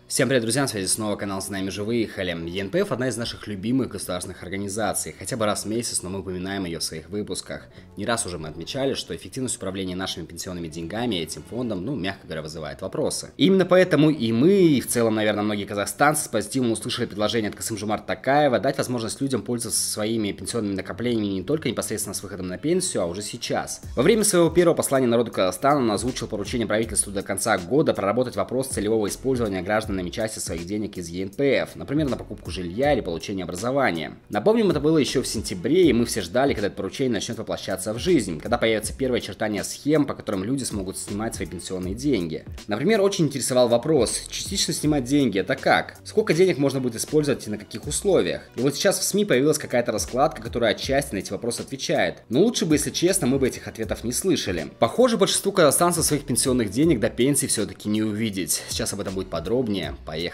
Всем привет, друзья, на связи снова канал «С нами же выехали». ЕНПФ – одна из наших любимых государственных организаций. Хотя бы раз в месяц, но мы упоминаем ее в своих выпусках. Не раз уже мы отмечали, что эффективность управления нашими пенсионными деньгами этим фондом, мягко говоря, вызывает вопросы. И именно поэтому и мы, и в целом, наверное, многие казахстанцы с позитивом услышали предложение от Касым-Жомарта Токаева дать возможность людям пользоваться своими пенсионными накоплениями не только непосредственно с выходом на пенсию, а уже сейчас. Во время своего первого послания народу Казахстана он озвучил поручение правительству до конца года проработать вопрос целевого использования граждан части своих денег из ЕНПФ, например, на покупку жилья или получение образования. Напомним, это было еще в сентябре, и мы все ждали, когда это поручение начнет воплощаться в жизнь, когда появятся первые очертания схем, по которым люди смогут снимать свои пенсионные деньги. Например, очень интересовал вопрос, частично снимать деньги — это как? Сколько денег можно будет использовать и на каких условиях? И вот сейчас в СМИ появилась какая-то раскладка, которая отчасти на эти вопросы отвечает. Но лучше бы, если честно, мы бы этих ответов не слышали. Похоже, большинству казахстанцев своих пенсионных денег до пенсии все-таки не увидеть. Сейчас об этом будет подробнее. Поехали.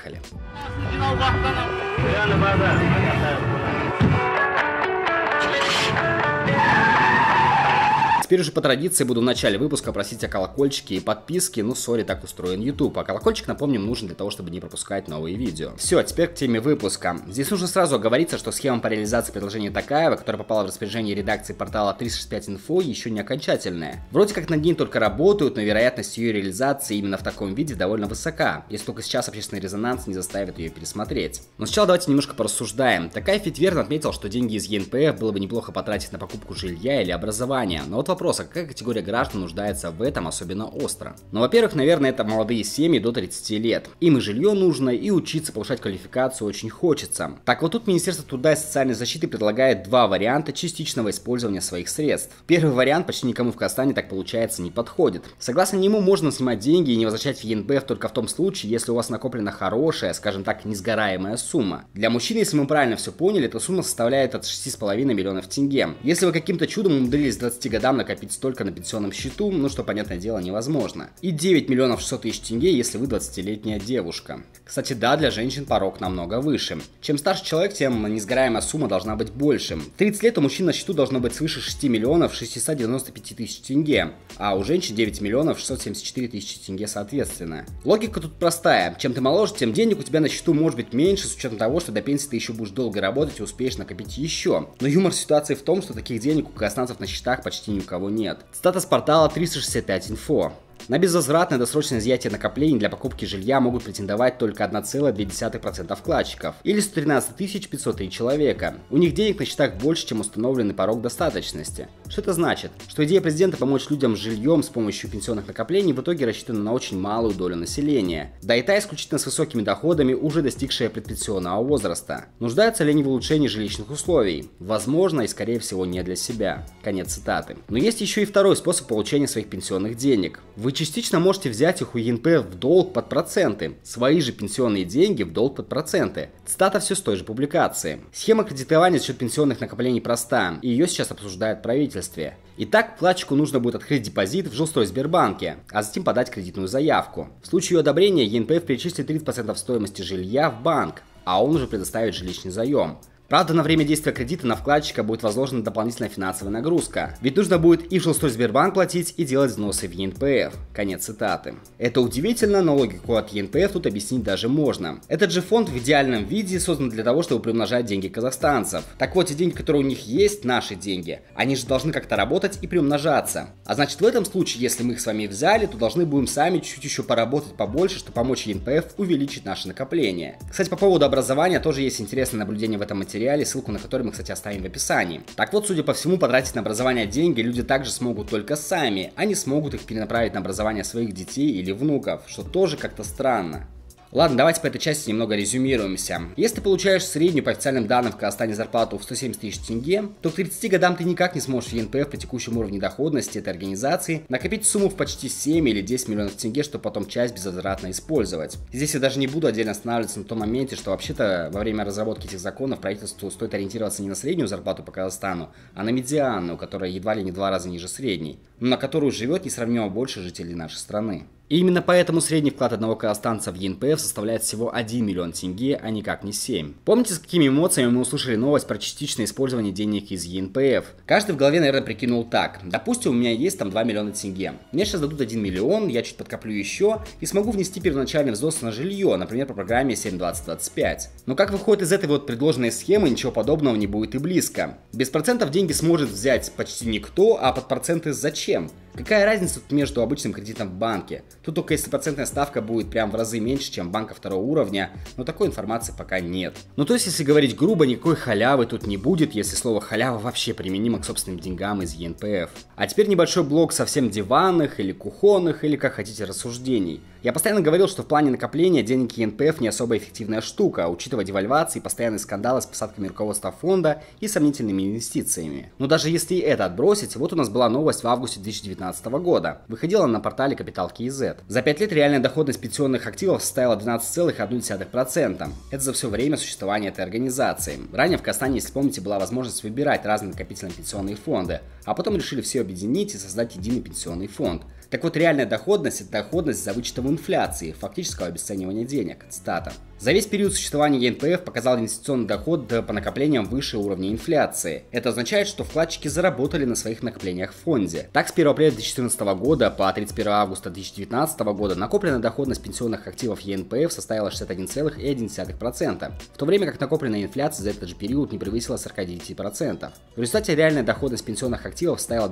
Теперь уже по традиции буду в начале выпуска просить о колокольчике и подписке, сори, так устроен YouTube. А колокольчик, напомним, нужен для того, чтобы не пропускать новые видео. Все, теперь к теме выпуска. Здесь нужно сразу оговориться, что схема по реализации предложения Токаева, которая попала в распоряжение редакции портала 365-Info, еще не окончательная. Вроде как над ней только работают, но вероятность ее реализации именно в таком виде довольно высока, если только сейчас общественный резонанс не заставит ее пересмотреть. Но сначала давайте немножко порассуждаем. Токаев ведь верно отметил, что деньги из ЕНПФ было бы неплохо потратить на покупку жилья или образования. Но вот вопрос, а какая категория граждан нуждается в этом особенно остро? Во-первых, наверное, это молодые семьи до 30 лет. Им и жилье нужно, и учиться, повышать квалификацию очень хочется. Так вот тут Министерство труда и социальной защиты предлагает два варианта частичного использования своих средств. Первый вариант почти никому в Казахстане, так получается, не подходит. Согласно нему, можно снимать деньги и не возвращать в ЕНПФ только в том случае, если у вас накоплена хорошая, скажем так, несгораемая сумма. Для мужчин, если мы правильно все поняли, эта сумма составляет от 6,5 миллионов тенге. Если вы каким-то чудом умудрились к 20 годам накопить столько на пенсионном счету, что, понятное дело, невозможно. И 9 миллионов 600 тысяч тенге, если вы 20-летняя девушка. Кстати, да, для женщин порог намного выше. Чем старше человек, тем несгораемая сумма должна быть больше. В 30 лет у мужчин на счету должно быть свыше 6 миллионов 695 тысяч тенге, а у женщин 9 миллионов 674 тысячи тенге соответственно. Логика тут простая. Чем ты моложе, тем денег у тебя на счету может быть меньше, с учетом того, что до пенсии ты еще будешь долго работать и успеешь накопить еще. Но юмор ситуации в том, что таких денег у казахстанцев на счетах почти ни у кого нет. Цитата с портала 365-Info. На безвозвратное досрочное изъятие накоплений для покупки жилья могут претендовать только 1,2% вкладчиков, или 113 503 человека. У них денег на счетах больше, чем установленный порог достаточности. Что это значит? Что идея президента помочь людям с жильем с помощью пенсионных накоплений в итоге рассчитана на очень малую долю населения. Да и та исключительно с высокими доходами, уже достигшая предпенсионного возраста. Нуждаются ли они в улучшении жилищных условий? Возможно, и скорее всего не для себя. Конец цитаты. Но есть еще и второй способ получения своих пенсионных денег. Вы частично можете взять их у ЕНПФ в долг под проценты. Свои же пенсионные деньги в долг под проценты. Цитата все с той же публикации. Схема кредитования за счет пенсионных накоплений проста, и ее сейчас обсуждает в правительстве. Итак, вкладчику нужно будет открыть депозит в Жилстройсбербанке, а затем подать кредитную заявку. В случае ее одобрения ЕНПФ перечислит 30% стоимости жилья в банк, а он уже предоставит жилищный заем. Правда, на время действия кредита на вкладчика будет возложена дополнительная финансовая нагрузка. Ведь нужно будет и в Жилстройсбербанк платить, и делать взносы в ЕНПФ. Конец цитаты. Это удивительно, но логику от ЕНПФ тут объяснить даже можно. Этот же фонд в идеальном виде создан для того, чтобы приумножать деньги казахстанцев. Так вот, те деньги, которые у них есть, наши деньги, они же должны как-то работать и приумножаться. А значит, в этом случае, если мы их с вами взяли, то должны будем сами чуть-чуть еще поработать побольше, чтобы помочь ЕНПФ увеличить наше накопление. Кстати, по поводу образования тоже есть интересное наблюдение в этом материале, ссылку на который мы, кстати, оставим в описании. Так вот, судя по всему, потратить на образование деньги люди также смогут только сами, а не смогут их перенаправить на образование своих детей или внуков, что тоже как-то странно. Ладно, давайте по этой части немного резюмируемся. Если ты получаешь среднюю по официальным данным в Казахстане зарплату в 170 тысяч тенге, то к 30 годам ты никак не сможешь в ЕНПФ по текущему уровню доходности этой организации накопить сумму в почти 7 или 10 миллионов тенге, чтобы потом часть безвозвратно использовать. Здесь я даже не буду отдельно останавливаться на том моменте, что вообще-то во время разработки этих законов правительству стоит ориентироваться не на среднюю зарплату по Казахстану, а на медианную, которая едва ли не в 2 раза ниже средней, но на которую живет несравнимо больше жителей нашей страны. И именно поэтому средний вклад одного казахстанца в ЕНПФ составляет всего 1 миллион тенге, а никак не 7. Помните, с какими эмоциями мы услышали новость про частичное использование денег из ЕНПФ? Каждый в голове, наверное, прикинул так. Допустим, у меня есть там 2 миллиона тенге. Мне сейчас дадут 1 миллион, я чуть подкоплю еще и смогу внести первоначальный взнос на жилье, например, по программе 7-20-25. Но как выходит из этой вот предложенной схемы, ничего подобного не будет и близко. Без процентов деньги сможет взять почти никто, а под проценты зачем? Какая разница тут между обычным кредитом в банке? Тут только если процентная ставка будет прям в разы меньше, чем банка второго уровня, но такой информации пока нет. Ну то есть, если говорить грубо, никакой халявы тут не будет, если слово халява вообще применимо к собственным деньгам из ЕНПФ. А теперь небольшой блок совсем диванных или кухонных, или как хотите рассуждений. Я постоянно говорил, что в плане накопления денег ЕНПФ не особо эффективная штука, учитывая девальвации, постоянные скандалы с посадками руководства фонда и сомнительными инвестициями. Но даже если это отбросить, вот у нас была новость в августе 2019 года. Выходила на портале Капитал.kz. За 5 лет реальная доходность пенсионных активов составила 12,1%. Это за все время существования этой организации. Ранее в Казахстане, если помните, была возможность выбирать разные накопительные пенсионные фонды, а потом решили все объединить и создать единый пенсионный фонд. Так вот, реальная доходность – это доходность за вычетом инфляции, фактического обесценивания денег. Цитата. За весь период существования ЕНПФ показал инвестиционный доход по накоплениям выше уровня инфляции. Это означает, что вкладчики заработали на своих накоплениях в фонде. Так, с 1 апреля 2014 года по 31 августа 2019 года накопленная доходность пенсионных активов ЕНПФ составила 61,1%, в то время как накопленная инфляция за этот же период не превысила 49%. В результате реальная доходность пенсионных активов составила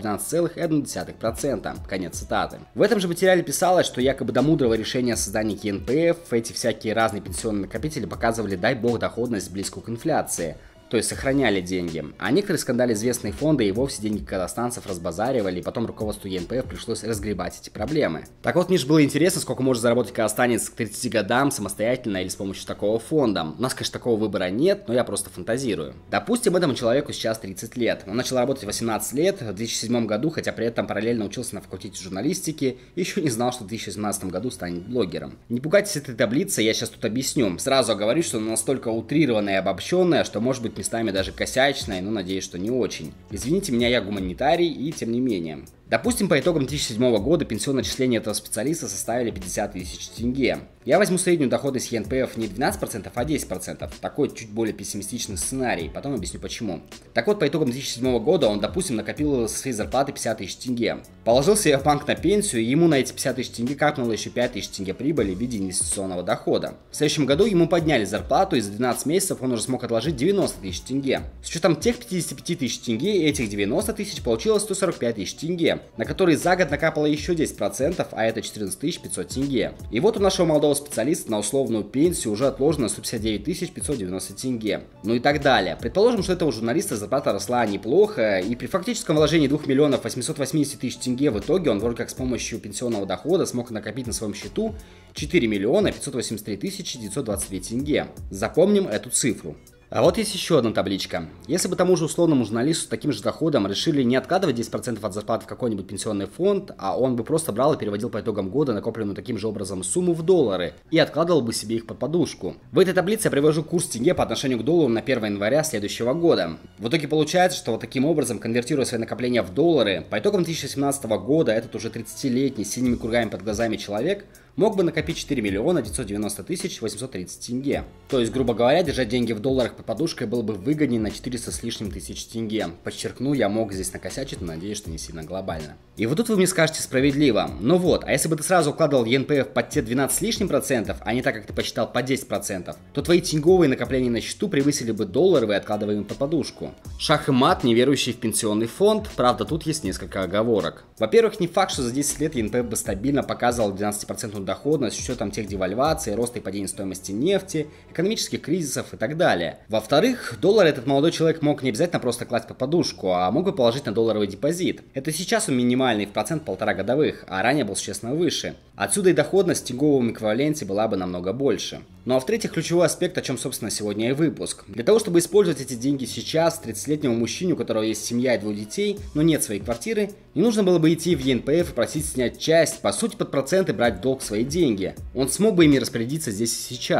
12,1%. Конец цитаты. В этом же материале писалось, что якобы до мудрого решения создания ЕНПФ эти всякие разные пенсионные накопители показывали, дай бог, доходность близкую к инфляции. То есть сохраняли деньги. А некоторые скандали известные фонды и вовсе деньги казахстанцев разбазаривали, и потом руководству ЕНПФ пришлось разгребать эти проблемы. Так вот, мне же было интересно, сколько может заработать казахстанец к 30 годам самостоятельно или с помощью такого фонда. У нас, конечно, такого выбора нет, но я просто фантазирую. Допустим, этому человеку сейчас 30 лет. Он начал работать в 18 лет, в 2007 году, хотя при этом параллельно учился на факультете журналистики, и еще не знал, что в 2017 году станет блогером. Не пугайтесь этой таблицы, я сейчас тут объясню. Сразу говорю, что она настолько утрированная и обобщенная, что может быть местами даже косячной, но надеюсь, что не очень. Извините меня, я гуманитарий, и тем не менее. Допустим, по итогам 2007 года пенсионные отчисления этого специалиста составили 50 тысяч тенге. Я возьму среднюю доходность ЕНПФ не 12%, а 10%. Такой чуть более пессимистичный сценарий, потом объясню почему. Так вот, по итогам 2007 года он, допустим, накопил со своей зарплаты 50 тысяч тенге. Положил себе в банк на пенсию, и ему на эти 50 тысяч тенге капнуло еще 5 тысяч тенге прибыли в виде инвестиционного дохода. В следующем году ему подняли зарплату, и за 12 месяцев он уже смог отложить 90 тысяч тенге. С учетом тех 55 тысяч тенге, этих 90 тысяч получилось 145 тысяч тенге, на которые за год накапало еще 10%, а это 14 500 тенге. И вот у нашего молодого специалиста на условную пенсию уже отложено 159 590 тенге. Ну и так далее. Предположим, что этого журналиста зарплата росла неплохо, и при фактическом вложении 2 миллионов 880 тысяч тенге в итоге он вроде как с помощью пенсионного дохода смог накопить на своем счету 4 миллиона 583 тысячи 922 тенге. Запомним эту цифру. А вот есть еще одна табличка. Если бы тому же условному журналисту с таким же доходом решили не откладывать 10% от зарплаты в какой-нибудь пенсионный фонд, а он бы просто брал и переводил по итогам года накопленную таким же образом сумму в доллары и откладывал бы себе их под подушку. В этой таблице я привожу курс тенге по отношению к доллару на 1 января следующего года. В итоге получается, что вот таким образом, конвертируя свои накопления в доллары, по итогам 2017 года этот уже 30-летний с синими кругами под глазами человек мог бы накопить 4 миллиона 990 тысяч 830 тенге. То есть, грубо говоря, держать деньги в долларах под подушкой было бы выгоднее на 400 с лишним тысяч тенге. Подчеркну, я мог здесь накосячить, но надеюсь, что не сильно глобально. И вот тут вы мне скажете справедливо. Ну вот, а если бы ты сразу укладывал ЕНПФ под те 12 с лишним процентов, а не так, как ты посчитал, по 10%, то твои тенговые накопления на счету превысили бы долларовые, откладываемые под подушку. Шах и мат, не верующий в пенсионный фонд, правда, тут есть несколько оговорок. Во-первых, не факт, что за 10 лет ЕНПФ бы стабильно показывал 12% доходность с учетом тех девальваций, роста и падения стоимости нефти, экономических кризисов и так далее. Во-вторых, доллар этот молодой человек мог не обязательно просто класть под подушку, а мог бы положить на долларовый депозит. Это сейчас он минимальный в процент 1,5 годовых, а ранее был существенно выше. Отсюда и доходность в тенговом эквиваленте была бы намного больше. Ну а в-третьих, ключевой аспект, о чем, собственно, сегодня и выпуск. Для того, чтобы использовать эти деньги сейчас, 30-летнему мужчине, у которого есть семья и 2 детей, но нет своей квартиры, не нужно было бы идти в ЕНПФ и просить снять часть, по сути, под проценты брать в долг свои деньги. Он смог бы ими распорядиться здесь и сейчас.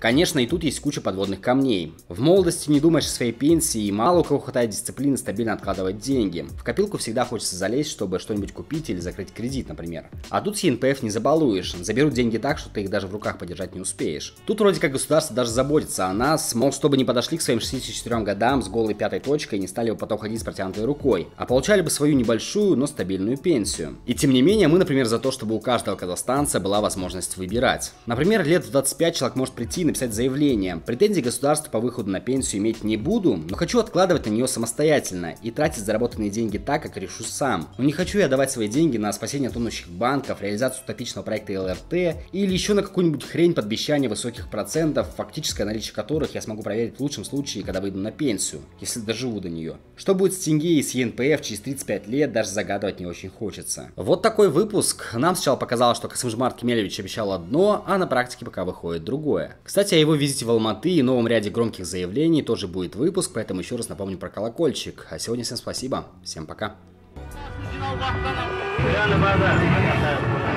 Конечно, и тут есть куча подводных камней. В молодости не думаешь о своей пенсии, и мало у кого хватает дисциплины стабильно откладывать деньги. В копилку всегда хочется залезть, чтобы что-нибудь купить или закрыть кредит, например. А тут с ЕНПФ не забалуешь, заберут деньги так, что ты их даже в руках подержать не успеешь. Тут вроде как государство даже заботится о нас, мол, чтобы не подошли к своим 64 годам с голой пятой точкой и не стали бы потом ходить с протянутой рукой, а получали бы свою небольшую, но стабильную пенсию. И тем не менее, мы, например, за то, чтобы у каждого казахстанца была возможность выбирать. Например, лет в 25 человек может прийти и написать заявление: претензий государству по выходу на пенсию иметь не буду, но хочу откладывать на нее самостоятельно и тратить заработанные деньги так, как решу сам. Но не хочу я давать свои деньги на спасение тонущих банков, реализацию утопичного проекта ЛРТ или еще на какую-нибудь хрень под обещание высоких процентов, фактическое наличие которых я смогу проверить в лучшем случае, когда выйду на пенсию, если доживу до нее. Что будет с тенге и с ЕНПФ через 35 лет, даже загадывать не очень хочется. Вот такой выпуск. Нам сначала показалось, что Касымжомарт Кемелевич обещал одно, а на практике пока выходит другое. Кстати, о его визите в Алматы и новом ряде громких заявлений тоже будет выпуск, поэтому еще раз напомню про колокольчик. А сегодня всем спасибо, всем пока.